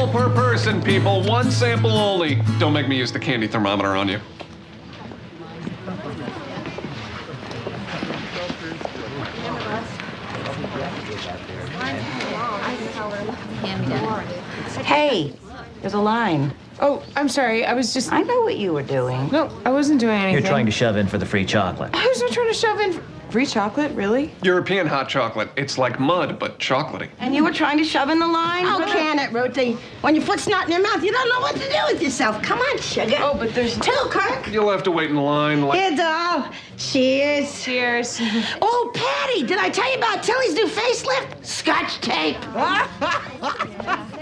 sample per person, people. One sample only. Don't make me use the candy thermometer on you. Hey, there's a line. Oh, I'm sorry. I was just... I know what you were doing. No, I wasn't doing anything. You're trying to shove in for the free chocolate. I was not trying to shove in... Free chocolate? Really? European hot chocolate. It's like mud, but chocolatey. And you were trying to shove in the line? How can it, Ruthie? When your foot's not in your mouth, you don't know what to do with yourself. Come on, sugar. Oh, but there's... Two, Kirk. You'll have to wait in line like... Here, doll. Cheers. Cheers. Oh, Patty, did I tell you about Tilly's new facelift? Scotch tape.